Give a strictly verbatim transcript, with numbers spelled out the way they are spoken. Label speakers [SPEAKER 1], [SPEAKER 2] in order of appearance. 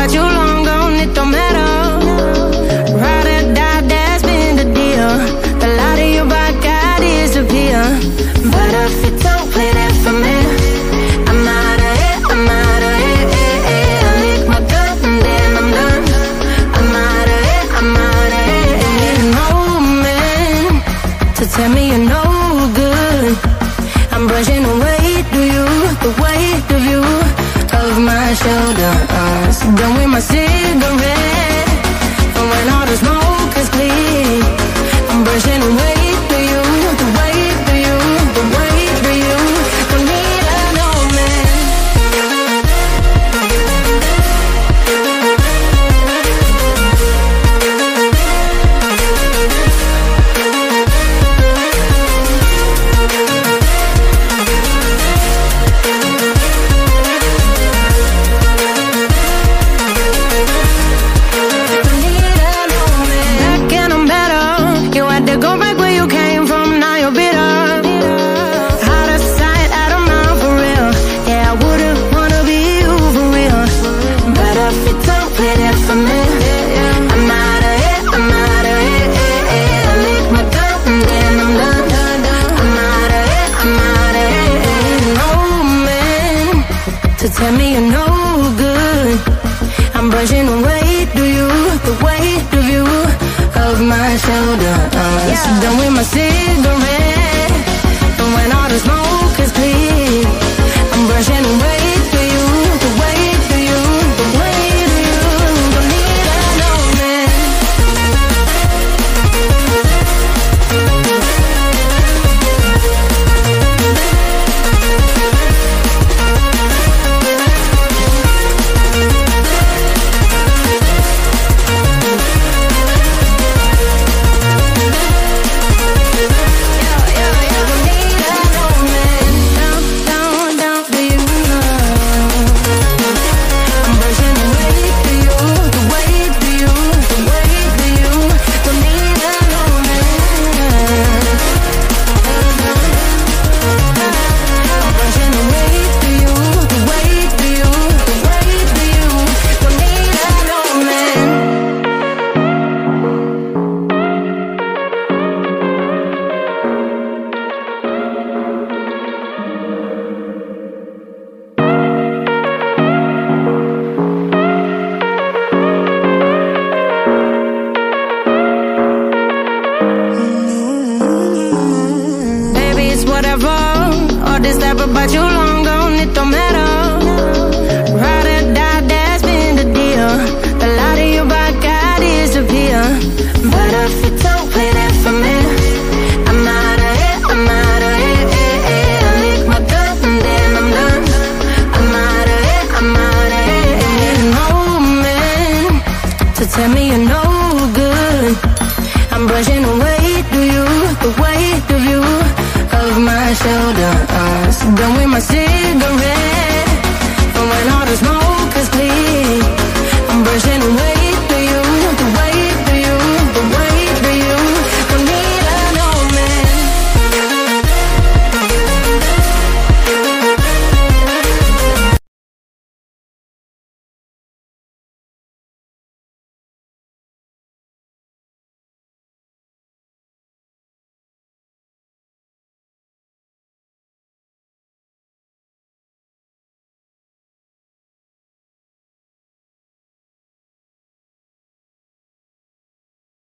[SPEAKER 1] about you long gone, it don't matter. Ride or die, that's been the deal. The light of your body got disappear. But if you don't play that for me, I'm out of it, I'm out of it, eh, eh. I lick my gun and then I'm done. I'm out of it, I'm out of it, eh. No man to tell me you're no good. I'm brushing away to you, the weight of you, of my shoulders. Done with my cigarette, and when all the smoke is clear, I'm brushing away to you, the weight of you, the weight of you. Don't need a no man. Tell me you're no good. I'm brushing away to you, the weight of you, of my shoulders. Yeah. Done with my cigarette, and when all the smoke is clear, I'm brushing away to you, the weight of you, the weight of you. Don't need a no man. About you long gone, it don't matter. Ride or die, that's been the deal. The light of your body got disappear. But if you don't play that for me, I'm out of it, I'm out of it, eh, eh. I lick my gun and then I'm done. I'm out of it, I'm out of it, eh. No man to tell me you're no good. I'm brushing away to you, the weight of you, of my shoulders. Done with my cigarette, and when all the smoke is clear, I'm brushing away